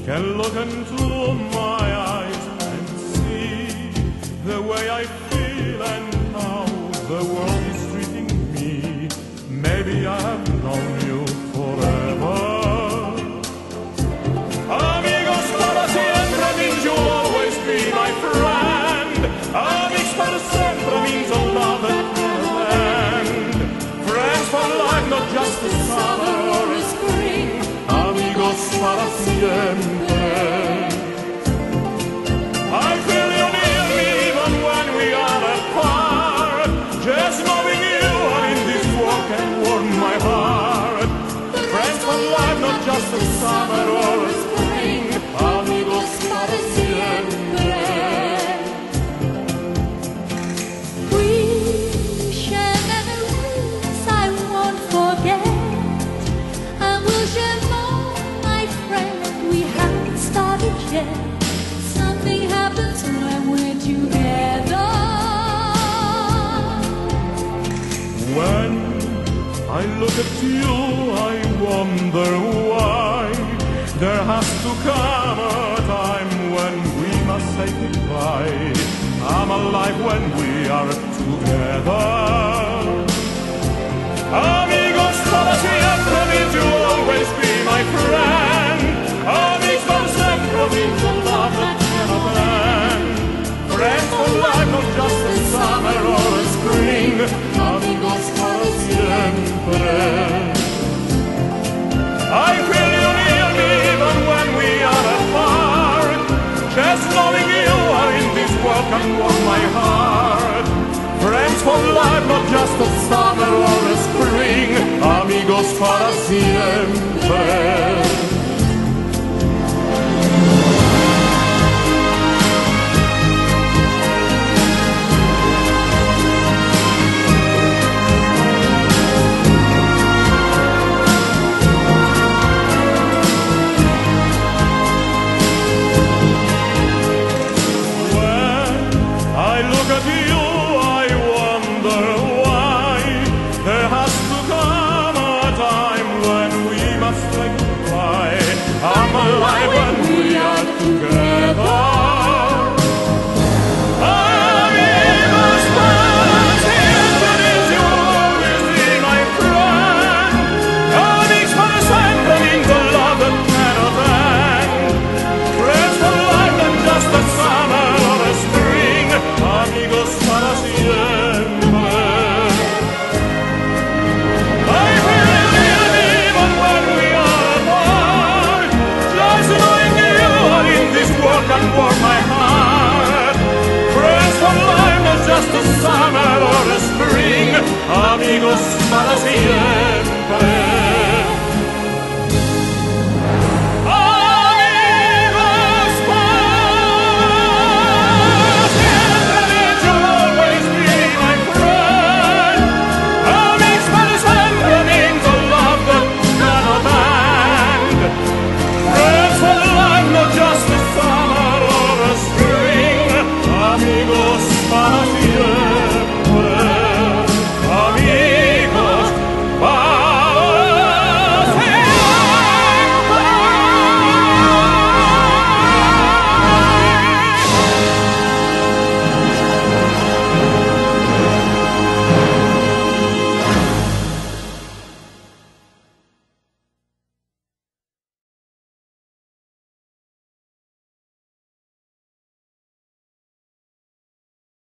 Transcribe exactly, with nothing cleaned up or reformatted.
can look into my eyes and see the way I feel and how the world is treating me. Maybe I have known you forever. Amigos para siempre means you'll always be my friend. Amigos para siempre means a love that never ends. Friends for life, not just the summer or a spring. Amigos para siempre. I feel you near me even when we are apart. Just knowing you are in this world can warm my heart. Friends for life, not just a summer or a spring. Amigos para siempre. We share memories I won't forget, and we'll share more, my friend. We haven't started yet. Something happens when we're together. When I look at you, I wonder why there has to come a time when we must say goodbye. I'm alive when we are together. Amigos para siempre means you'll always be my friend. Amigos para siempre means a love that cannot end. Friends for life, not just a summer or a spring. Amigos para siempre. I feel you near me even when we are apart. Just knowing you are in this world can warm my heart. Friends for life, not just a summer or a spring. Amigos para siempre. I look at you, I wonder why there has to come a time when we must say goodbye. I'm alive when we are together. Amigos para siempre means you'll always be my friend. Amigos para siempre means a love that cannot end. Friends for life, not just a summer or a spring. Amigos para siempre. I feel you even when we are apart. Just knowing you are in this world can warm my heart. Friends for life, not just a summer or a spring. Amigos para siempre.